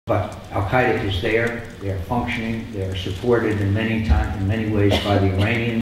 But Al-Qaeda is there, they are functioning, they are supported in many ways by the Iranians.